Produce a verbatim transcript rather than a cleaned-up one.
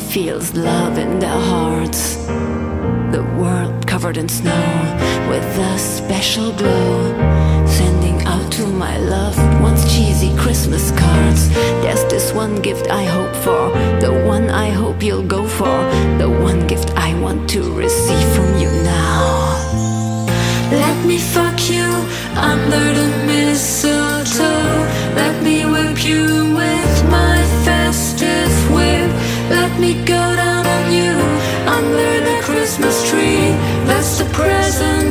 feels love in their hearts. The world covered in snow with a special glow, sending out to my loved ones cheesy Christmas cards. There's this one gift I hope for, the one I hope you'll go for, the one gift I want to receive from you now. Let me fuck you under the mistletoe. Let me whip you with my festive whip. Let me go down on you under the Christmas tree. That's the present